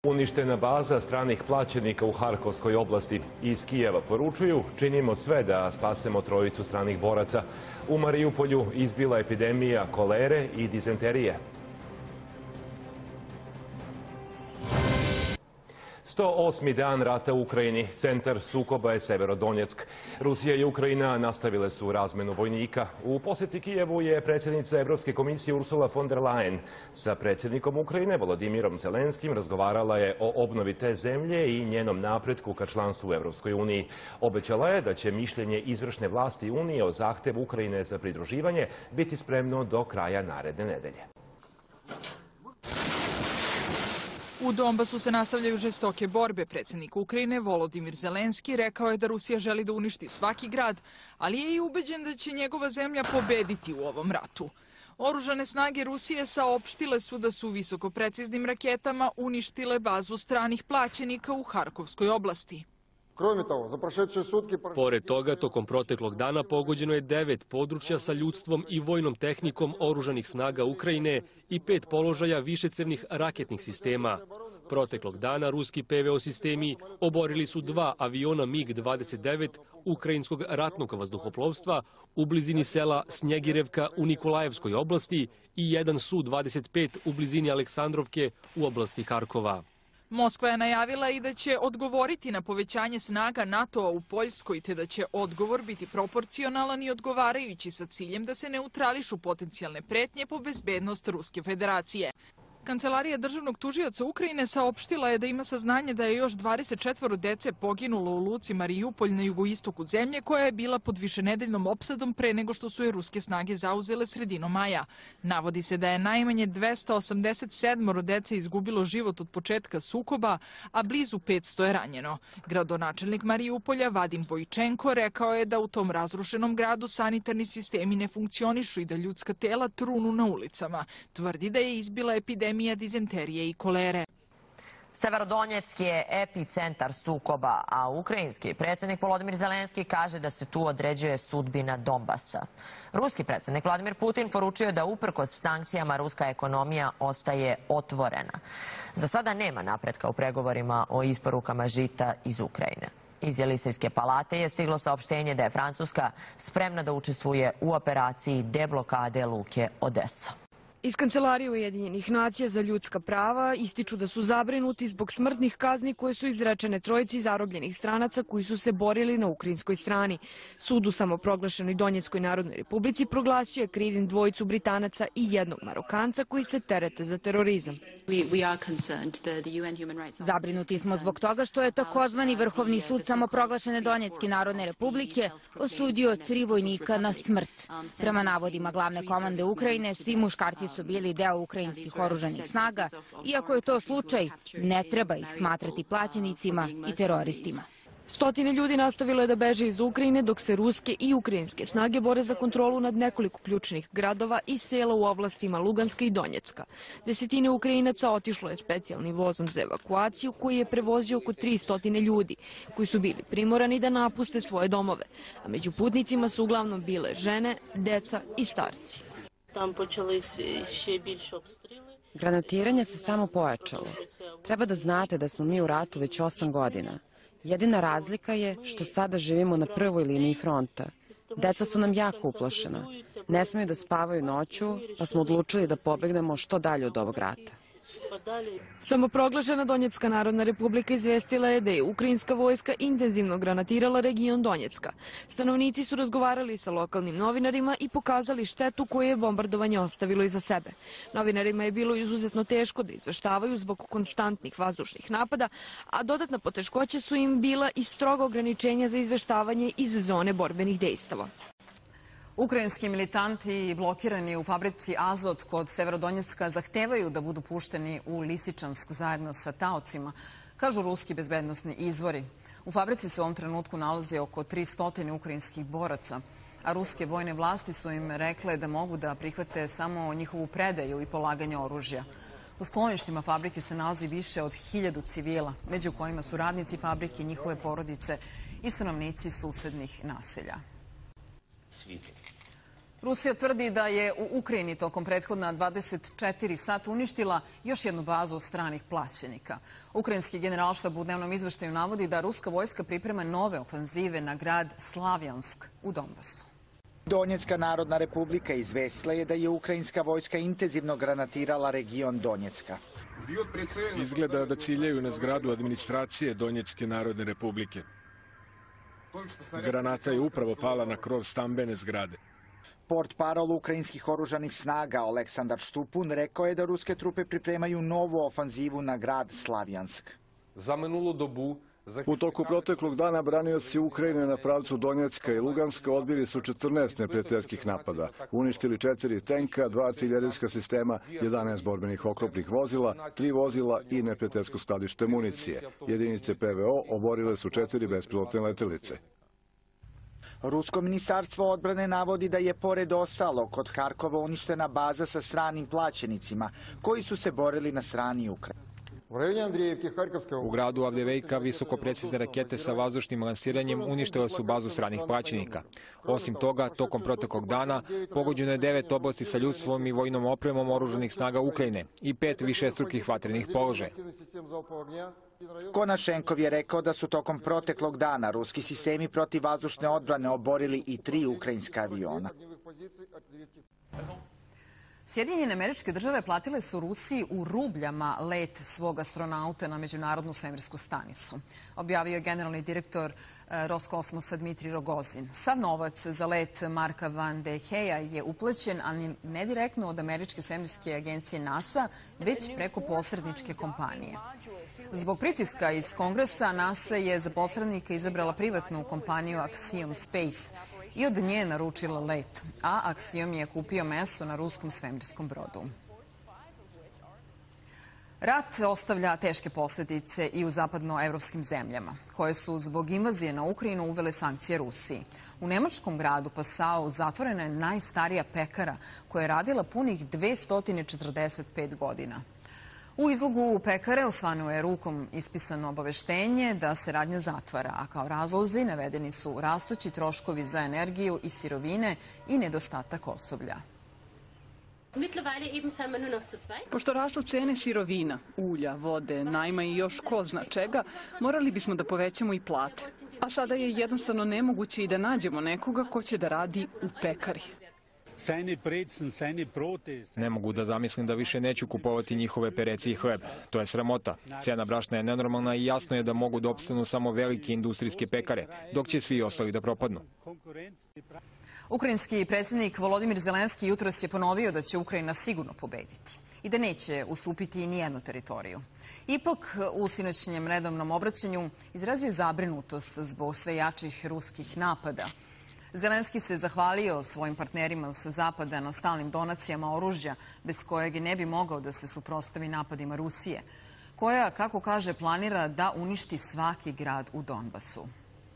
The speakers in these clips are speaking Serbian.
Uništena baza stranih plaćenika u Harkovskoj oblasti. Iz Kijeva poručuju: činimo sve da spasemo trojicu stranih boraca. U Marijupolju izbila epidemija kolere i dizenterije. 108. dan rata u Ukrajini. Centar sukoba je Severodonjeck. Rusija i Ukrajina nastavile su razmenu vojnika. U posjeti Kijevu je predsjednica Evropske komisije Ursula von der Leyen. Sa predsjednikom Ukrajine Volodimirom Zelenskim razgovarala je o obnovi te zemlje i njenom napretku ka članstvu u Evropskoj uniji. Obećala je da će mišljenje izvršne vlasti Unije o zahtevu Ukrajine za pridruživanje biti spremno do kraja naredne nedelje. U Donbasu se nastavljaju žestoke borbe. Predsjednik Ukrajine Volodimir Zelenski rekao je da Rusija želi da uništi svaki grad, ali je i ubeđen da će njegova zemlja pobediti u ovom ratu. Oružane snage Rusije saopštile su da su visokopreciznim raketama uništile bazu stranih plaćenika u Harkovskoj oblasti. Pored toga, tokom proteklog dana pogođeno je 9 područja sa ljudstvom i vojnom tehnikom oružanih snaga Ukrajine i 5 položaja višecevnih raketnih sistema. Proteklog dana ruski PVO sistemi oborili su 2 aviona MiG-29 ukrajinskog ratnog vazduhoplovstva u blizini sela Snjegirevka u Nikolajevskoj oblasti i jedan Su-25 u blizini Aleksandrovke u oblasti Harkova. Moskva je najavila i da će odgovoriti na povećanje snaga NATO-a u Poljskoj, te da će odgovor biti proporcionalan i odgovarajući sa ciljem da se neutrališu potencijalne pretnje po bezbednost Ruske federacije. Kancelarija državnog tužioca Ukrajine saopštila je da ima saznanje da je još 24 dece poginulo u luci Marijupolj na jugoistoku zemlje, koja je bila pod višenedeljnom opsadom pre nego što su je ruske snage zauzele sredinom maja. Navodi se da je najmanje 287 dece izgubilo život od početka sukoba, a blizu 500 je ranjeno. Gradonačelnik Marijupolja Vadim Bojčenko rekao je da u tom razrušenom gradu sanitarni sistemi ne funkcionišu i da ljudska tela trunu na ulicama. Tvrdi da je izbila epidemija dizenterije i kolere. Severodonjeck je epicentar sukoba, a ukrajinski predsjednik Volodimir Zelenski kaže da se tu određuje sudbina Donbasa. Ruski predsjednik Vladimir Putin poručio da uprkos sankcijama ruska ekonomija ostaje otvorena. Za sada nema napretka u pregovorima o isporukama žita iz Ukrajine. Iz Jelisejske palate je stiglo saopštenje da je Francuska spremna da učestvuje u operaciji deblokade luke Odesa. Iz Kancelarije Ujedinjenih nacija za ljudska prava ističu da su zabrinuti zbog smrtnih kazni koje su izrečene trojici zarobljenih stranaca koji su se borili na ukrajinskoj strani. Sud u samoproglašenoj Donjeckoj narodnoj republici proglasio je krivim dvojicu Britanaca i jednog Marokanca koji se terete za terorizam. Zabrinuti smo zbog toga što je takozvani Vrhovni sud samoproglašene Donjecke narodne republike osudio 3 vojnika na smrt. Prema navodima glavne komande Ukrajine, svi muškarci su bili deo ukrajinskih oružanih snaga. Iako je to slučaj, ne treba ih smatrati plaćenicima i teroristima. Stotine ljudi nastavilo je da beže iz Ukrajine, dok se ruske i ukrajinske snage bore za kontrolu nad nekoliko ključnih gradova i sela u oblastima Luganska i Donjecka. Desetine Ukrajinaca otišlo je specijalnim vozom za evakuaciju koji je prevozio oko 300 ljudi, koji su bili primorani da napuste svoje domove. A među putnicima su uglavnom bile žene, deca i starci. Granatiranje se samo pojačalo. Treba da znate da smo mi u ratu već 8 godina. Jedina razlika je što sada živimo na prvoj liniji fronta. Deca su nam jako uplašena. Ne smeju da spavaju noću, pa smo odlučili da pobegnemo što dalje od ovog rata. Samoproglašena Donjecka narodna republika izvestila je da je ukrajinska vojska intenzivno granatirala region Donjecka. Stanovnici su razgovarali sa lokalnim novinarima i pokazali štetu koju je bombardovanje ostavilo iza sebe. Novinarima je bilo izuzetno teško da izveštavaju zbog konstantnih vazdušnih napada, a dodatna poteškoća su im bila i stroga ograničenja za izveštavanje iz zone borbenih dejstava. Ukrajinski militanti blokirani u fabrici Azot kod Severodonjecka zahtevaju da budu pušteni u Lisičansk zajedno sa taocima, kažu ruski bezbednosni izvori. U fabrici se u ovom trenutku nalazi oko 300 ukrajinskih boraca, a ruske vojne vlasti su im rekle da mogu da prihvate samo njihovu predaju i polaganje oružja. U skloništima fabrike se nalazi više od 1000 civila, među kojima su radnici fabrike, njihove porodice i stanovnici susednih naselja. Rusija tvrdi da je u Ukrajini tokom prethodna 24 sata uništila još jednu bazu stranih plaćenika. Ukrajinski generalštab u dnevnom izveštaju navodi da ruska vojska priprema nove ofanzive na grad Slavjansk u Donbasu. Donjecka narodna republika izvestila je da je ukrajinska vojska intenzivno granatirala region Donjecka. Izgleda da ciljaju na zgradu administracije Donjecke narodne republike. Granata je upravo pala na krov stambene zgrade. Portparol ukrajinskih oružanih snaga Oleksandar Štupun rekao je da ruske trupe pripremaju novu ofanzivu na grad Slavjansk. U toku proteklog dana branioci Ukrajine na pravcu Donjecka i Luganska odbili su 14 neprijateljskih napada. Uništili 4 tenka, 2 artiljerijska sistema, 11 borbenih oklopnih vozila, 3 vozila i neprijateljsko skladište municije. Jedinice PVO oborile su 4 bespilotne letelice. Rusko ministarstvo odbrane navodi da je pored ostalog kod Harkova uništena baza sa stranim plaćenicima koji su se borili na strani Ukrajine. U gradu Avdijevka visokoprecizne rakete sa vazdušnim lansiranjem uništile su bazu stranih plaćenika. Osim toga, tokom proteklog dana pogođeno je 9 oblasti sa ljudstvom i vojnom opremom oružanih snaga Ukrajine i 5 višestrukih vatrenih položaja. Konašenkov je rekao da su tokom proteklog dana ruski sistemi protivvazdušne odbrane oborili i 3 ukrajinska aviona. Sjedinjene Američke Države platile su Rusiji u rubljama let svog astronauta na Međunarodnu svemirsku stanicu. Objavio je generalni direktor Roskosmosa Dmitrij Rogozin. Sav novac za let Marka Van de Heja je uplaćen, ali ne direktno od Američke svemirske agencije NASA, već preko posredničke kompanije. Zbog pritiska iz Kongresa, NASA je za posrednika izabrala privatnu kompaniju Axiom Space i od nje naručila let, a Axiom je kupio mesto na ruskom svemirskom brodu. Rat ostavlja teške posljedice i u zapadnoevropskim zemljama, koje su zbog invazije na Ukrajinu uvele sankcije Rusiji. U nemačkom gradu Passau zatvorena je najstarija pekara koja je radila punih 245 godina. U izlogu pekare osvanuo je rukom ispisano obaveštenje da se radnja zatvara, a kao razlozi navedeni su rastući troškovi za energiju i sirovine i nedostatak osoblja. Pošto rastu cene sirovina, ulja, vode, najma i još ko zna čega, morali bismo da povećamo i plate. A sada je jednostavno nemoguće i da nađemo nekoga ko će da radi u pekari. Ne mogu da zamislim da više neću kupovati njihove pereci i hleb. To je sramota. Cena brašna je nenormalna i jasno je da mogu da opstanu samo velike industrijske pekare, dok će svi ostali da propadnu. Ukrajinski predsjednik Volodimir Zelenski jutros je ponovio da će Ukrajina sigurno pobediti i da neće ustupiti ni jednu teritoriju. Ipak, u sinoćnjem redovnom obraćanju izrazio je zabrinutost zbog sve jačih ruskih napada. Zelenski se zahvalio svojim partnerima sa Zapada na stalnim donacijama oružja, bez kojeg ne bi mogao da se suprotstavi napadima Rusije, koja, kako kaže, planira da uništi svaki grad u Donbasu.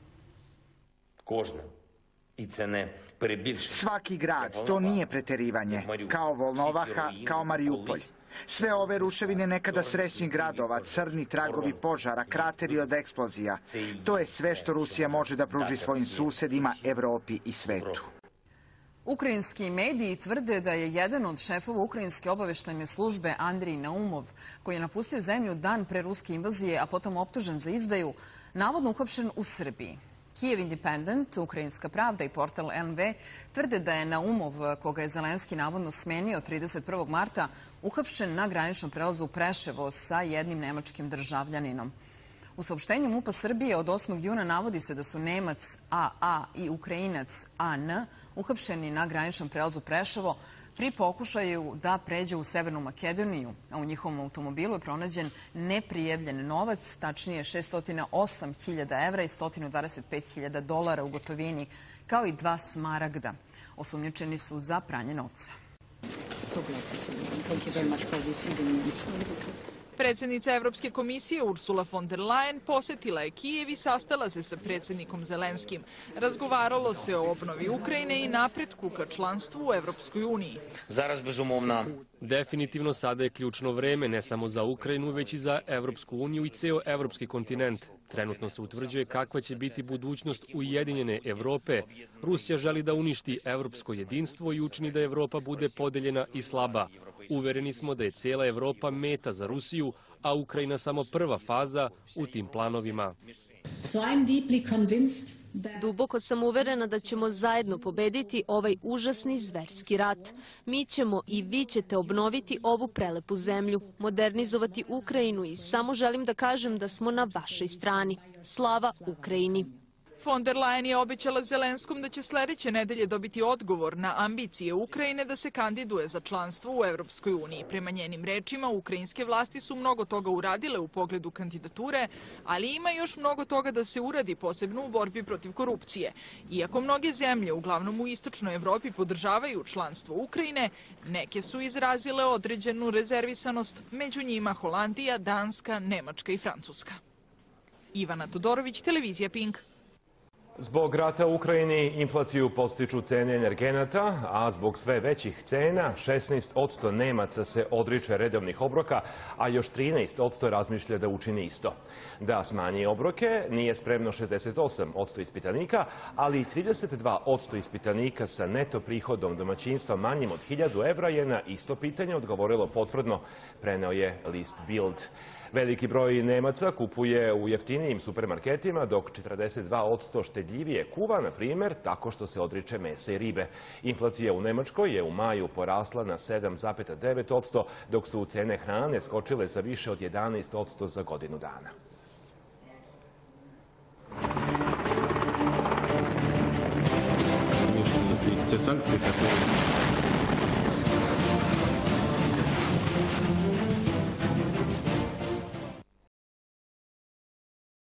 Svaki grad, to nije preterivanje, kao Volnovaha, kao Mariupolj. Sve ove ruševine nekada srećnih gradova, crni tragovi požara, krateri od eksplozija. To je sve što Rusija može da pruži svojim susedima, Evropi i svetu. Ukrajinski mediji tvrde da je jedan od šefova ukrajinske obaveštajne službe, Andrij Naumov, koji je napustio zemlju dan pre ruske invazije, a potom optužen za izdaju, navodno uhapšen u Srbiji. Kijev Independent, Ukrajinska pravda i portal NV tvrde da je Naumov, koga je Zelenski navodno smenio 31. marta, uhapšen na graničnom prelazu u Preševo sa jednim nemačkim državljaninom. U saopštenju MUP-a Srbije od 8. juna navodi se da su Nemac AA i Ukrajinac AN uhapšeni na graničnom prelazu Preševo pri pokušaju da pređu u Severnu Makedoniju, a u njihovom automobilu je pronađen neprijavljen novac, tačnije 608.000 evra i $125.000 u gotovini, kao i 2 smaragda. Osumnjičeni su za pranje novca. Predsjednica Evropske komisije Ursula von der Leyen posetila je Kijev i sastala se sa predsjednikom Zelenskim. Razgovaralo se o obnovi Ukrajine i napretku ka članstvu u Evropskoj uniji. Definitivno sada je ključno vreme ne samo za Ukrajinu, već i za Evropsku uniju i ceo evropski kontinent. Trenutno se utvrđuje kakva će biti budućnost Ujedinjene Evrope. Rusija želi da uništi evropsko jedinstvo i učini da Evropa bude podeljena i slaba. Uvereni smo da je cijela Evropa meta za Rusiju, a Ukrajina samo prva faza u tim planovima. Duboko sam uverena da ćemo zajedno pobediti ovaj užasni zverski rat. Mi ćemo i vi ćete obnoviti ovu prelepu zemlju, modernizovati Ukrajinu i samo želim da kažem da smo na vašoj strani. Slava Ukrajini! Von der Leyen je obećala Zelenskom da će sljedeće nedelje dobiti odgovor na ambicije Ukrajine da se kandiduje za članstvo u Evropskoj uniji. Prema njenim rečima, ukrajinske vlasti su mnogo toga uradile u pogledu kandidature, ali ima još mnogo toga da se uradi, posebno u borbi protiv korupcije. Iako mnoge zemlje, uglavnom u istočnoj Evropi, podržavaju članstvo Ukrajine, neke su izrazile određenu rezervisanost, među njima Holandija, Danska, Nemačka i Francuska. Ivana Todorović, televizija Pink. Zbog rata u Ukrajini inflaciju podstiču cene energenata, a zbog sve većih cena 16% Nemaca se odriče redovnih obroka, a još 13% razmišlja da učini isto. Da smanji obroke nije spremno 68% ispitanika, ali 32% ispitanika sa neto prihodom domaćinstva manjim od 1000 evra je na isto pitanje odgovorilo potvrdno, preneo je list Bild. Veliki broj Nemaca kupuje u jeftinijim supermarketima, dok 42% štedljivije kuva, na primjer, tako što se odriče mesa i ribe. Inflacija u Nemačkoj je u maju porasla na 7,9%, dok su cene hrane skočile za više od 11% za godinu dana. Те санкции, которые